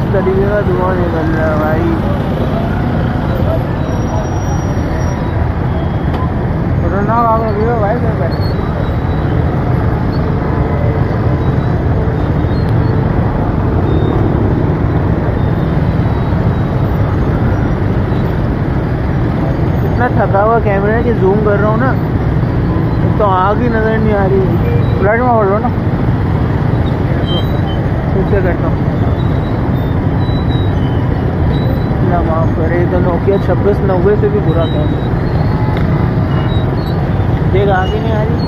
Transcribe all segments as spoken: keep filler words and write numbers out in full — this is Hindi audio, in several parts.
तरीके का धुआं निकल रहा है भाई। खतरनाक आग लगी है भाई घर पे। इतना थका हुआ कैमरा है कि जूम कर रहा हूँ ना तो आग ही नजर नहीं आ रही। फ्लड में बोलो ना, फिर से करता हूँ। ना माफ करे, तो नोकिया छब्बीस नब्बे से भी बुरा था। देख आगे नहीं आ रही।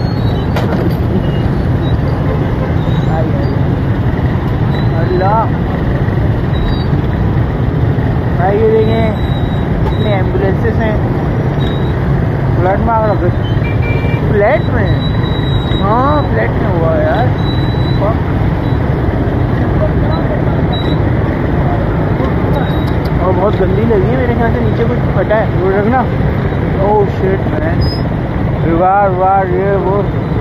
आई आई अल्लाह भाई, ये देखें कितने एम्बुलेंसेस हैं। फ्लड में आग लग गई। फ्लैट में, हाँ फ्लैट में हुआ यार। और बहुत गंदी लगी है मेरे ख्याल से, नीचे कुछ फटा है वो रखना। ओह शिट मैन, दीवार वार ये वो